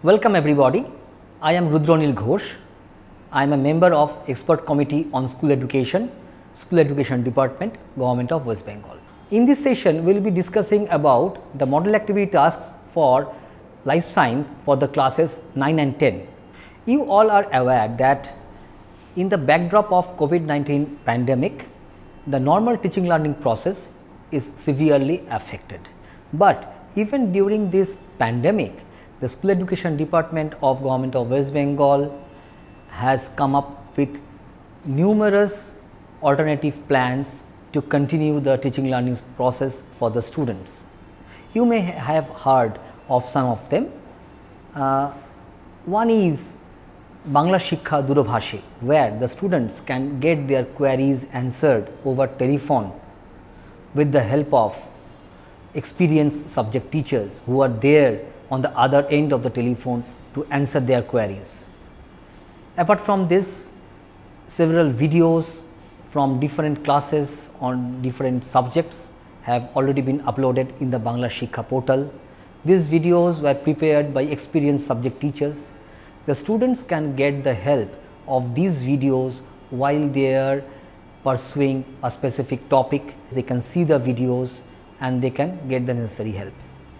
Welcome everybody. I am Rudronil Ghosh. I am a member of Expert Committee on School Education Department, Government of West Bengal. In this session, we will be discussing about the model activity tasks for life science for the classes 9 and 10. You all are aware that in the backdrop of COVID-19 pandemic, the normal teaching learning process is severely affected. But even during this pandemic, the School Education Department of Government of West Bengal has come up with numerous alternative plans to continue the teaching learning process for the students. You may have heard of some of them. One is Bangla Shiksha Durabhashi, where the students can get their queries answered over telephone with the help of experienced subject teachers who are there on the other end of the telephone to answer their queries. Apart from this, several videos from different classes on different subjects have already been uploaded in the Bangla Shiksha portal. These videos were prepared by experienced subject teachers. The students can get the help of these videos while they are pursuing a specific topic. They can see the videos and they can get the necessary help.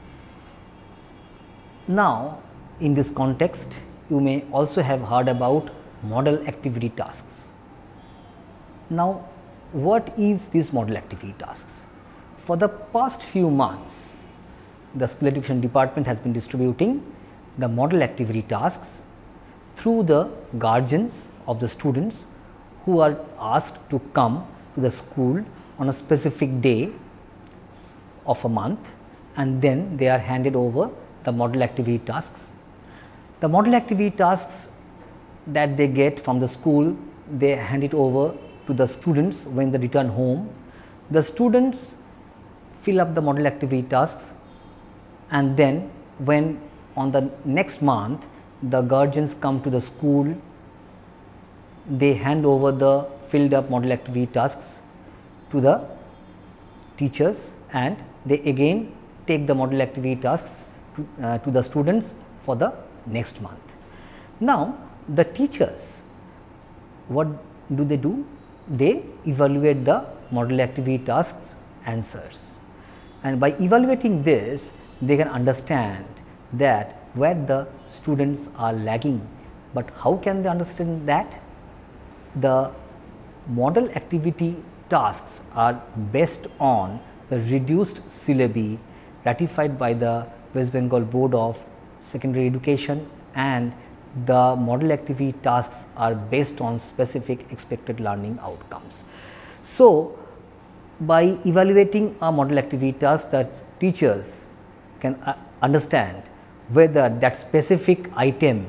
Now, in this context, you may also have heard about model activity tasks. Now, what is these model activity tasks? For the past few months, the School Education Department has been distributing the model activity tasks through the guardians of the students who are asked to come to the school on a specific day of a month, and then they are handed over the model activity tasks. The model activity tasks that they get from the school, they hand it over to the students when they return home. The students fill up the model activity tasks, and then when on the next month the guardians come to the school, they hand over the filled up model activity tasks to the teachers, and they again take the model activity tasks to the students for the next month. Now, the teachers, what do? They evaluate the model activity tasks answers, and by evaluating this, they can understand that where the students are lagging. But how can they understand that? The model activity tasks are based on the reduced syllabi ratified by the West Bengal Board of Secondary Education, and the model activity tasks are based on specific expected learning outcomes. So, by evaluating a model activity task, that teachers can understand whether that specific item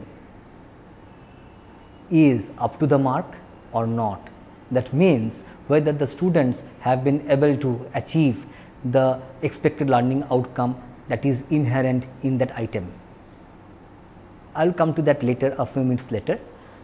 is up to the mark or not. That means whether the students have been able to achieve the expected learning outcome that is inherent in that item. I will come to that later, a few minutes later.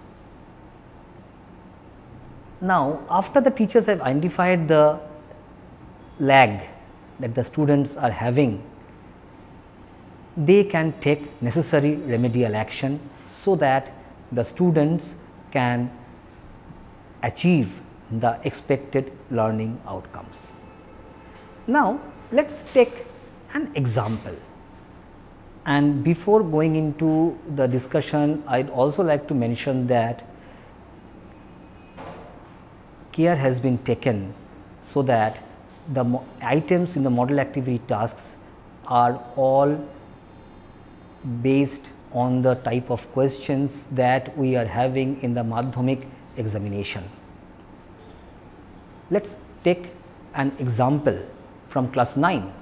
Now, after the teachers have identified the lag that the students are having, they can take necessary remedial action so that the students can achieve the expected learning outcomes. Now, let us take an example, and before going into the discussion, I would also like to mention that care has been taken so that the items in the model activity tasks are all based on the type of questions that we are having in the Madhyamik examination. Let us take an example from class 9.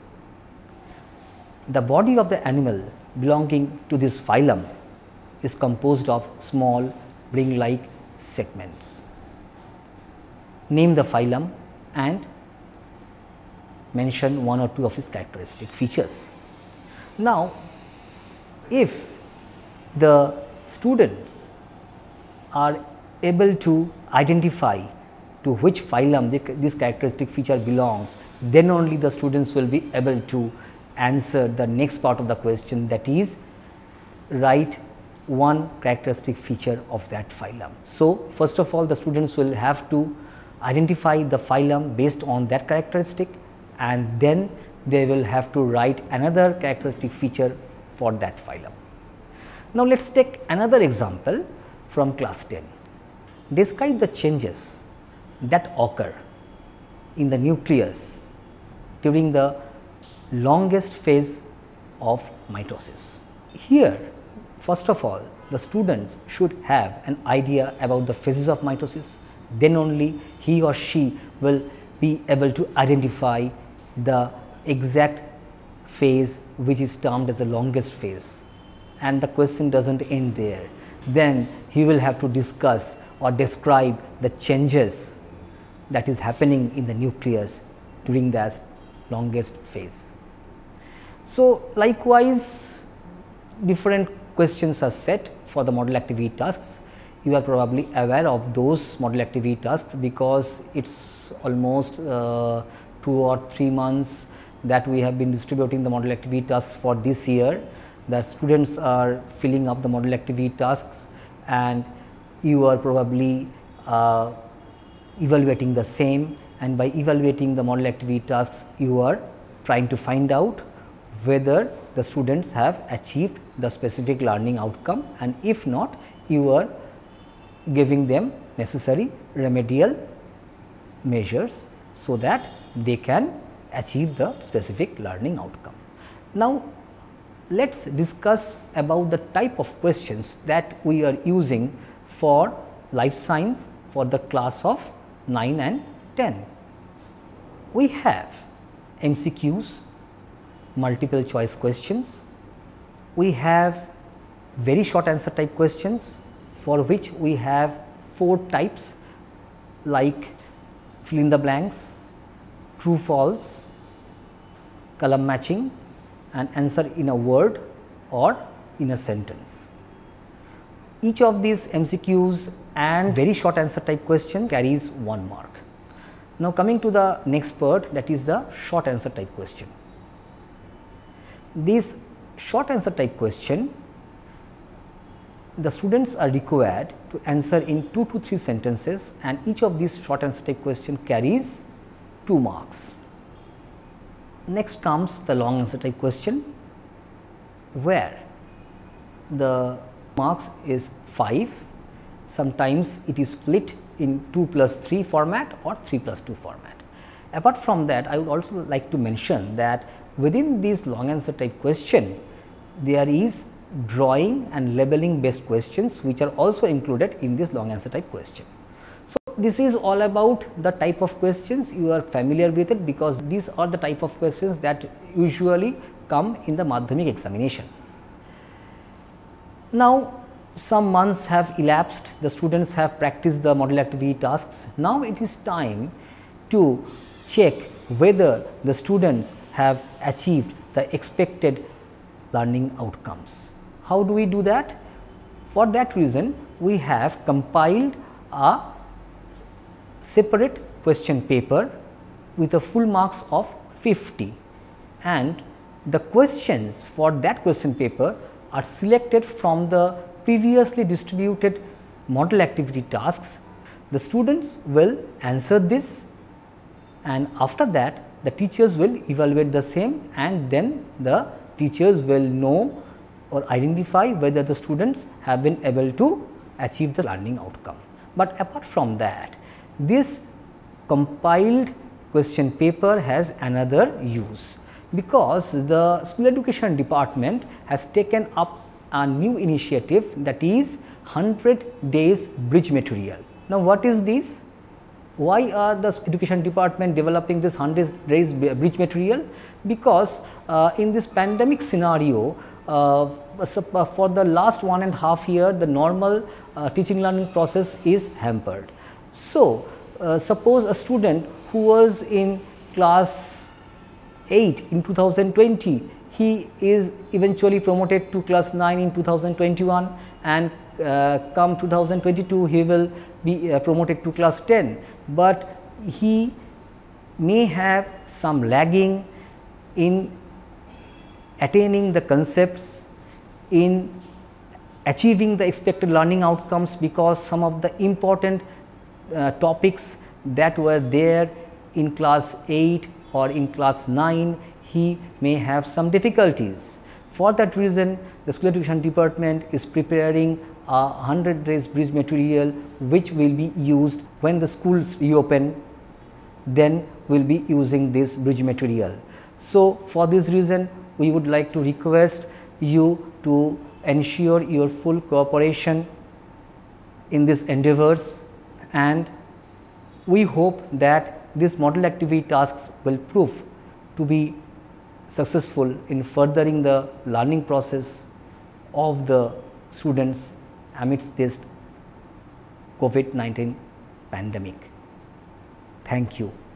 The body of the animal belonging to this phylum is composed of small ring-like segments. Name the phylum and mention one or two of its characteristic features. Now, if the students are able to identify to which phylum this characteristic feature belongs, then only the students will be able to answer the next part of the question, that is write one characteristic feature of that phylum. So, first of all the students will have to identify the phylum based on that characteristic, and then they will have to write another characteristic feature for that phylum. Now, let us take another example from class 10. Describe the changes that occur in the nucleus during the longest phase of mitosis. Here, first of all, the students should have an idea about the phases of mitosis, then only he or she will be able to identify the exact phase which is termed as the longest phase, and the question does not end there. Then he will have to discuss or describe the changes that is happening in the nucleus during that longest phase. So, likewise different questions are set for the model activity tasks. You are probably aware of those model activity tasks because it is almost 2 or 3 months that we have been distributing the model activity tasks for this year. The students are filling up the model activity tasks, and you are probably evaluating the same, and by evaluating the model activity tasks you are trying to find out whether the students have achieved the specific learning outcome, and if not, you are giving them necessary remedial measures so that they can achieve the specific learning outcome. Now, let us discuss about the type of questions that we are using for life science for the class of 9 and 10. We have MCQs, multiple choice questions. We have very short answer type questions, for which we have 4 types like fill in the blanks, true false, column matching, and answer in a word or in a sentence. Each of these MCQs and very short answer type questions carries 1 mark. Now, coming to the next part, that is the short answer type question. This short answer type question, the students are required to answer in 2 to 3 sentences, and each of these short answer type question carries 2 marks. Next comes the long answer type question, where the marks is 5. Sometimes it is split in 2+3 format or 3+2 format. Apart from that, I would also like to mention that within this long answer type question, there is drawing and labeling based questions which are also included in this long answer type question. So, this is all about the type of questions. You are familiar with it because these are the type of questions that usually come in the Madhyamik examination. Now, some months have elapsed, the students have practiced the model activity tasks. Now, it is time to check whether the students have achieved the expected learning outcomes. How do we do that? For that reason, we have compiled a separate question paper with a full marks of 50, and the questions for that question paper are selected from the previously distributed model activity tasks. The students will answer this, and after that the teachers will evaluate the same, and then the teachers will know or identify whether the students have been able to achieve the learning outcome. But apart from that, this compiled question paper has another use, because the school education department has taken up a new initiative, that is 100 days bridge material. Now, what is this? Why are the education department developing this 100 days bridge material? Because in this pandemic scenario, for the last 1.5 years, the normal teaching learning process is hampered. So, suppose a student who was in class 8 in 2020, he is eventually promoted to class 9 in 2021, and come 2022 he will be promoted to class 10, but he may have some lagging in attaining the concepts, in achieving the expected learning outcomes, because some of the important topics that were there in class 8 or in class 9, he may have some difficulties. For that reason, the School Education Department is preparing a 100 days bridge material, which will be used when the schools reopen. Then we will be using this bridge material. So, for this reason, we would like to request you to ensure your full cooperation in these endeavors, and we hope that these model activity tasks will prove to be successful in furthering the learning process of the students amidst this COVID-19 pandemic. Thank you.